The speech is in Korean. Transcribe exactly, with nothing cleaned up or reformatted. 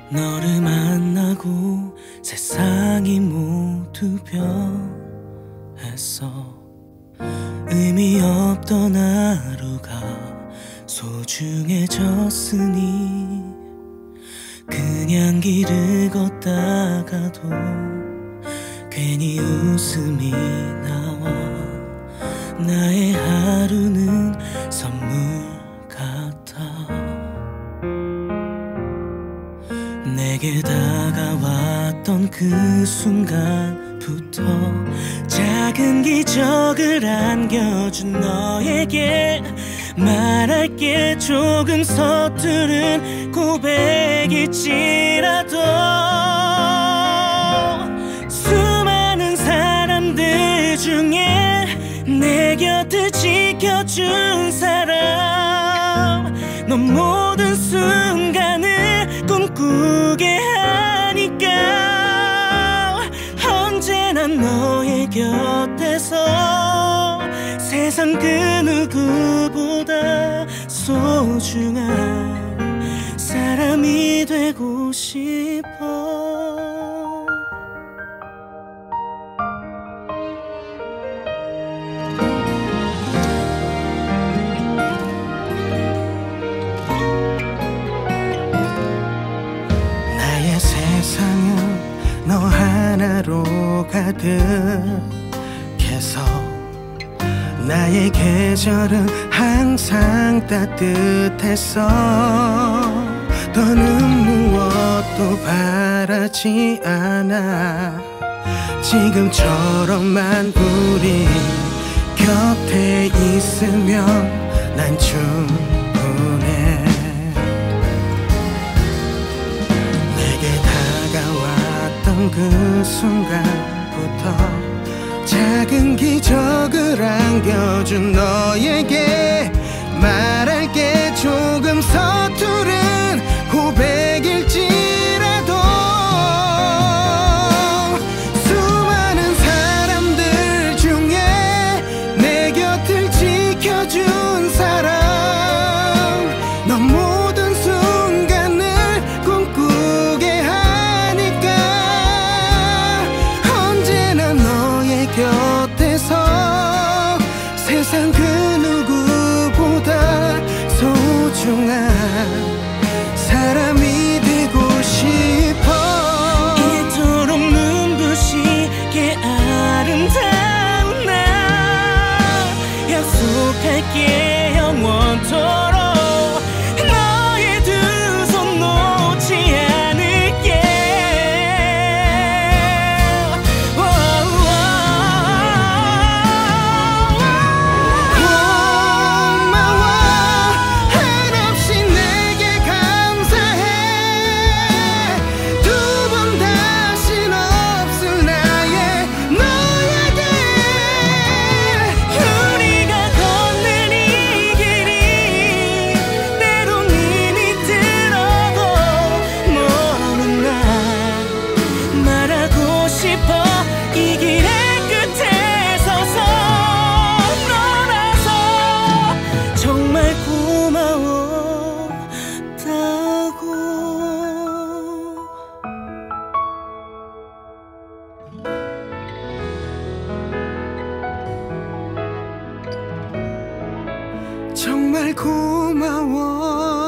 너를 만나고 세상이 모두 변했어. 의미 없던 하루가 소중해졌으니 그냥 길을 걷다가도 괜히 웃음이 나와. 나의 하루는 선물 같아. 내게 다가왔던 그 순간부터 작은 기적을 안겨준 너에게 말할게. 조금 서투른 고백일지라도 수많은 사람들 중에 내 곁을 지켜준 사람, 넌 모든 순간을 꿈꾸게 하니까 언제나 너의 곁에서 세상 그 누구보다 소중한 사람이 되고 싶어. 나의 세상은 너 하나로 가득해서 나의 계절은 항상 따뜻했어. 더는 무엇도 바라지 않아. 지금처럼만 우리 곁에 있으면 난 충분해. 내게 다가왔던 그 순간부터 작은 기적을 안겨준 너에게 말할게. 조금 서투른 고백일지라도 수많은 사람들 중에 내 곁을 지켜준 사람, 넌 모든 순간을 꿈꾸게 하니까 언제나 너의 곁에서 세상 그 누구보다 소중한 사람이 되고 싶어. 이토록 눈부시게 아름다운 날 약속할게. 영원토록 너의 두 손 놓지 않을게. 정말 고마워.